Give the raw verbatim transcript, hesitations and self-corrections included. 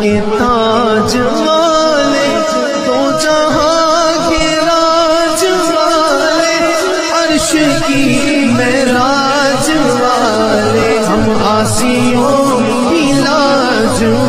के ताज वाले, दो जहां के राज वाले, अर्श की मेराज वाले, हम आसियों की लाज